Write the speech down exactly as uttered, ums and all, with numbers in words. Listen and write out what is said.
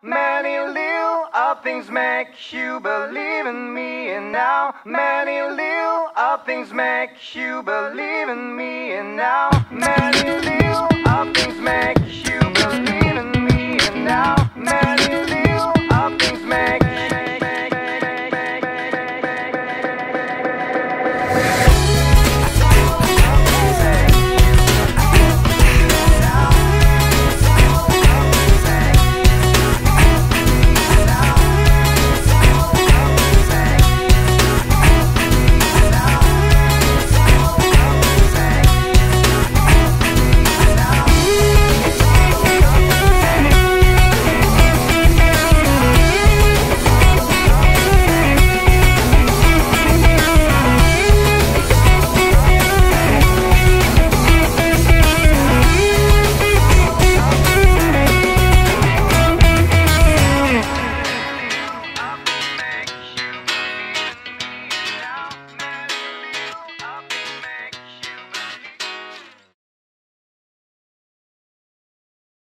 many little odd things make you believe in me. And now, many little odd things make you believe in me. And now, many little odd things make